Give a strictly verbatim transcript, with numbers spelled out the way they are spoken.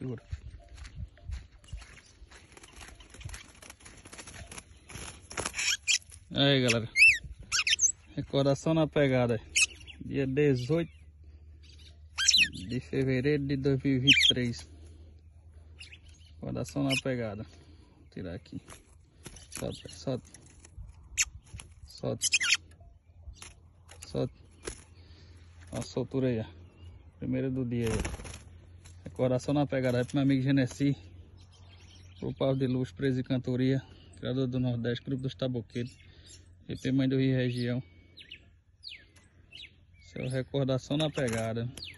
Segura. Aí, galera. Recordação na pegada. Dia dezoito de fevereiro de dois mil e vinte e três. Recordação na pegada. Vou tirar aqui. Solta, solta. Solta. Solta. Olha a soltura aí, ó. Primeira do dia aí. Recordação na pegada. Aí pro meu amigo Genesi. Pro Pau de Luz, Preso e Cantoria. Criador do Nordeste, Grupo dos Taboqueiros. E P Mãe do Rio Região. Seu recordação na pegada.